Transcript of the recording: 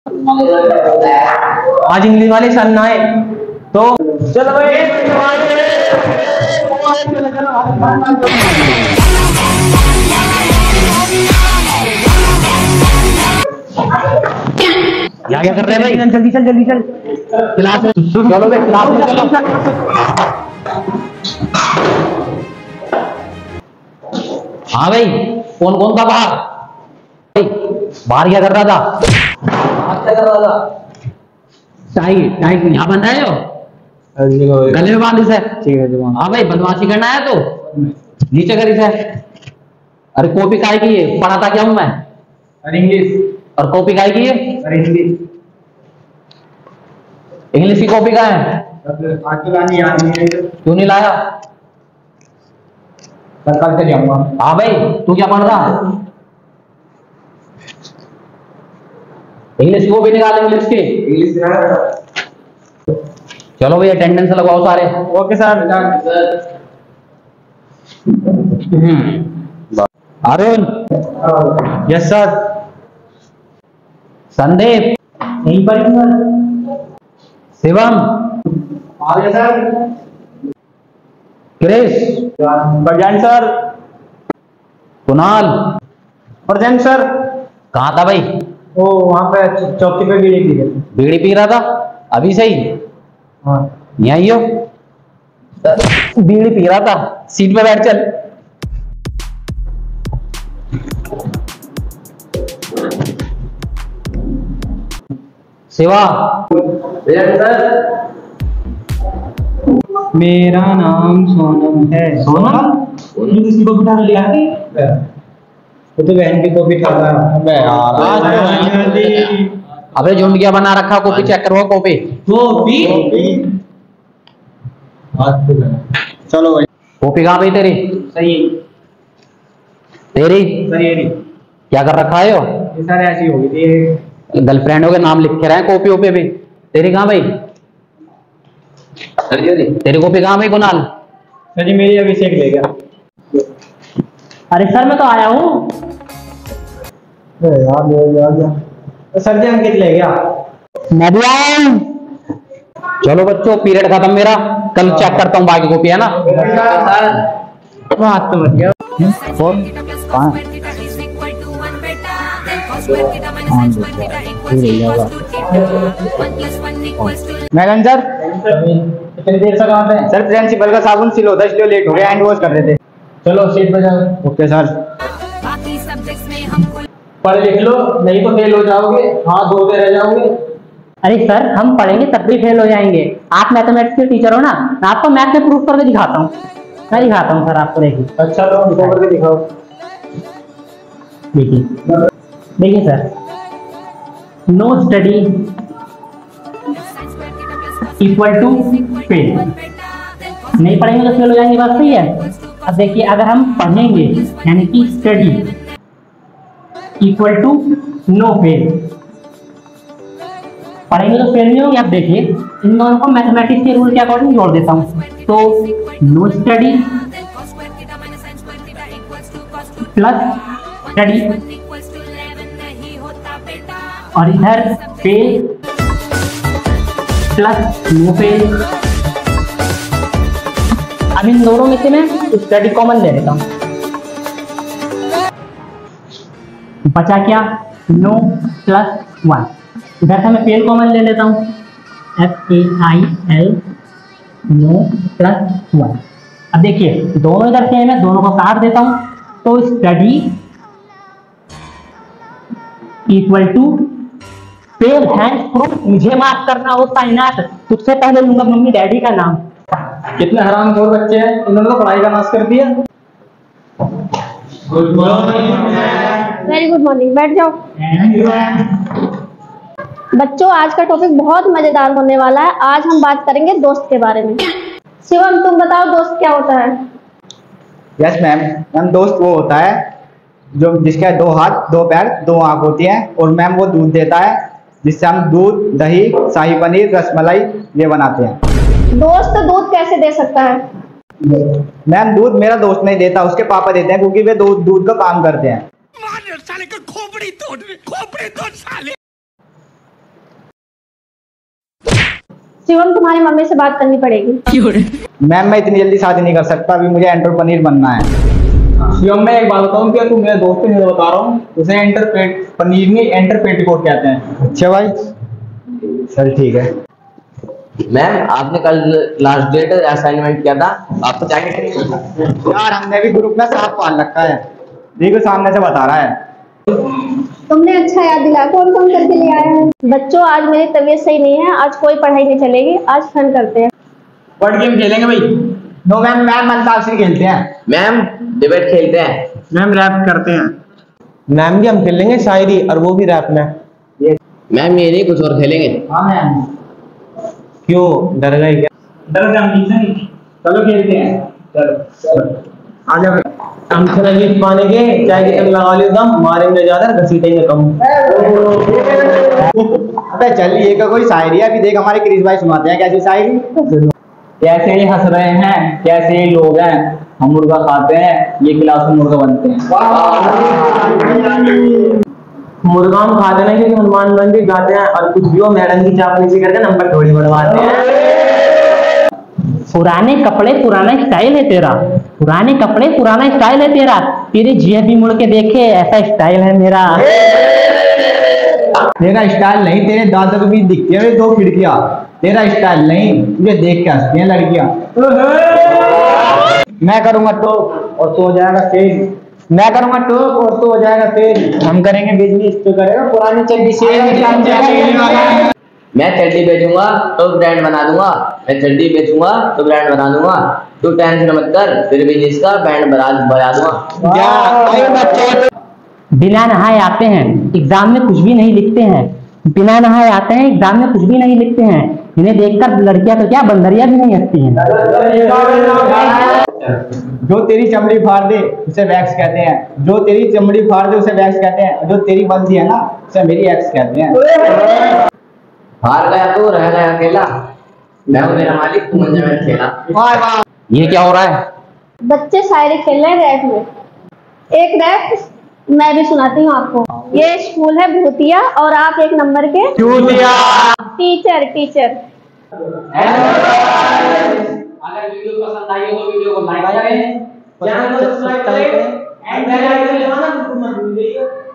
आज इंग्लिश वाले सर ना आए तो चलो भाई। क्या कर रहे हैं भाई? जल्दी चल जल्दी चल क्लास में चलो भाई, क्लास में चलो। हाँ भाई, कौन कौन था बाहर? बाहर क्या कर रहा था? क्या कर रहा था? टाई टाई यहाँ बंधा है जो गले में बांध इसे। ठीक है जी। हाँ भाई, बदमाशी करना है तो नीचे कर इसे। अरे कॉपी काय की है? पढ़ा था क्या हूँ मैं? अरे इंग्लिश। और कॉपी काय की है? अरे इंग्लिश। इंग्लिश की कॉपी का है? क्यों नहीं लाया? कल से जाऊंगा। हाँ भाई, तू क्या पढ़ रहा? इंग्लिश को भी निकाल, इंग्लिश की। इंग्लिश चलो भाई, अटेंडेंस लगवाओ सारे। Okay sir. Arun. Yes sir. Sandeep यहीं पर ही सर। शिवम आ गया sir. Krish present sir. Kunal present sir. कहाँ था भाई? वो वहां पे चौकी पे बीड़ी पी रहा था अभी से ही। हाँ यहीं हो? बीड़ी पी रहा था, सीट पे बैठ चल। शिवा सर। मेरा नाम सोनम है। सोनम? किसी को बिठा लिया? वो तो बहन की कॉपी खा रहा है। अबे यार, अबे झुंड क्या बना रखा? कॉपी चेक करो। कॉपी चलो भाई। कॉपी कहाँ पे तेरी? सही तेरी सही। क्या कर रखा है? ये सारे ऐसी होगी थी, गर्लफ्रेंडों के नाम लिखे रहे हैं कॉपियों पे भी। तेरी कहाँ भाई? तेरी कॉपी कहाँ भाई कुणाल? सर जी मेरी अभिषेक ले गया। अरे सर मैं तो आया हूँ। सर जी अंकित ले गया। मैं भी आया हूँ। चलो बच्चों, पीरियड खत्म मेरा। कल चेक करता हूँ बाकी कॉपी, है ना? बात तो बच गया। मैडम सर कितनी देर से कहाँ पे? सर प्रिंसिपल का साबुन सिल होता है इसलिए लेट हो गया, हैंड वॉश कर रहे थे। चलो सीट पे जाओ। Okay sir. पढ़ लिख लो, नहीं तो फेल हो जाओगे। हाँ धोते रह जाओगे। अरे सर हम पढ़ेंगे तब भी फेल हो जाएंगे। आप मैथमेटिक्स के टीचर हो ना, मैं आपको मैथ में प्रूफ करके दिखाता हूँ। मैं दिखाता हूँ सर आपको, देखिए। अच्छा लो करके दिखाओ। देखिए देखिए sir, no study equal to fail. नहीं पढ़ेंगे तो फेल हो जाएंगे, बात सही है। अब देखिए, अगर हम पढ़ेंगे यानी कि study equal to no fail, पढ़ेंगे तो फेल नहीं होंगे। अब देखिए इन दोनों को मैथमेटिक्स के रूल के अकॉर्डिंग जोड़ देता हूँ। तो नो स्टडी प्लस स्टडी और इधर फेल प्लस नो फेल। अब इन दोनों में से मैं स्टडी कॉमन ले लेता हूँ। बचा क्या? No plus 1। इधर से मैं फेल कॉमन ले लेता हूँ। FAIL no plus 1। अब देखिए दोनों इधर सेम है, दोनों को काट देता हूँ। तो study equal to fail hand proof. मुझे माफ करना होता है ना, तुझसे पहले लूंगा मम्मी डैडी का नाम। कितने हरामखोर बच्चे हैं, इन्होंने तो पढ़ाई का नाश कर दिया। Good morning. Very good morning, बैठ जाओ। बच्चों आज का टॉपिक बहुत मजेदार होने वाला है। आज हम बात करेंगे दोस्त के बारे में। शिवम तुम बताओ दोस्त क्या होता है? यस मैम, दोस्त वो होता है जो जिसके 2 हाथ 2 पैर 2 आंख होती है, और मैम वो दूध देता है जिससे हम दूध, दही, शाही पनीर, रसमलाई ये बनाते हैं। दोस्त दूध कैसे दे सकता है? मैम दूध मेरा दोस्त नहीं देता, उसके पापा देते हैं, क्योंकि वे दूध का काम करते हैं। शिवम तुम्हारी मम्मी से बात करनी पड़ेगी। मैम मैं इतनी जल्दी शादी नहीं कर सकता, अभी मुझे एंटरप्रेन्योर बनना है। शिवम मैं एक बात बताऊं क्या, तू मेरे दोस्त नहीं बता रहा हूँ, उसे पनीर नहीं एंटरपेटिकोट कहते हैं। अच्छा भाई, चल ठीक है। मैम आपने कल लास्ट डेट असाइनमेंट किया था, आपको क्या क्या करेंगे? यार हमने भी ग्रुप में सांप पाल रखा है, देखो सामने से बता रहा है। तुमने अच्छा याद दिलाया, कौन कौन करके ले आया है? बच्चों आज मेरी तबीयत सही नहीं है, आज कोई पढ़ाई नहीं चलेगी, आज फन करते हैं। वर्ड गेम खेलेंगे भाई। नो मैम, मैम अंताक्षरी खेलते हैं। मैम डिबेट खेलते हैं। मैम रैप करते हैं। मैम भी हम खेलेंगे शायरी, और वो भी रैप में। मैम ये नहीं कुछ और खेलेंगे। हाँ मैम। क्यों डर गए क्या? डर नहीं, चलो खेलते हैं। चलो आ जाओ भाई। हम से जीत पाने के चाहे कि तुम लगा लियो दम, मारेंगे ज्यादा घसीटेंगे कम। अबे चल ये का कोई शायरी है, अभी देख हमारे क्रिश भाई सुनाते हैं कैसी शायरी। कैसे ही हंस रहे हैं, कैसे ही लोग हैं, हम मुर्गा खाते हैं, ये गिलास में मुर्गा बनते हैं। मुर्गा हम खाते नहीं क्योंकि हनुमान मंदिर जाते हैं, और कुछ भी हो मैडम की चापलूसी करके नंबर थोड़ी बढ़वाते हैं। पुराने कपड़े पुराना स्टाइल है तेरा, पुराने कपड़े पुराना स्टाइल है तेरा, तेरी जीभ भी मुड़ के देखे ऐसा स्टाइल है मेरा। तेरा स्टाइल नहीं, तेरे दांतों के बीच दिखती है दो खिड़कियां। तेरा स्टाइल नहीं, तुझे देख के हंसती हैं लड़कियां। मैं करूंगा तो और तो हो जाएगा तेज, मैं करूंगा तो और तो हो जाएगा तेज। हम करेंगे बिजनेस, तो करेगा पुरानी चड्डी से। मैं चड्डी बेचूंगा तो ब्रांड बना दूंगा, मैं चड्डी बेचूंगा तो ब्रांड बना दूंगा, तू टेंशन मत कर, फिर भी इसका बैंड बजा दूंगा। बिना नहाए आते हैं एग्जाम में कुछ भी नहीं लिखते हैं, बिना नहाए आते हैं एग्जाम में कुछ भी नहीं लिखते हैं, इन्हें देखकर लड़कियां तो क्या बंदरियां भी नहीं हंसती हैं। जो तेरी चमड़ी फाड़ दे उसे वैक्स कहते हैं, जो तेरी चमड़ी फाड़ दे उसे वैक्स कहते हैं, जो तेरी बंदी है ना उसे मेरी एक्स कहते हैं। हार गया तो रह गया अकेला, मैं हूं मेरा मालिक, तू मंजे में खेला। वाह वाह, ये क्या हो रहा है? बच्चे शायरी खेल रहे हैं रैप में। एक रैप मैं भी सुनाती हूँ आपको। ये स्कूल है भूतिया और आप एक नंबर के टीचर टीचर। अगर वीडियो पसंद आई हो तो वीडियो को लाइक करें, चैनल को सब्सक्राइब करें एंड बेल आइकन दबाना बिल्कुल मत भूलिए।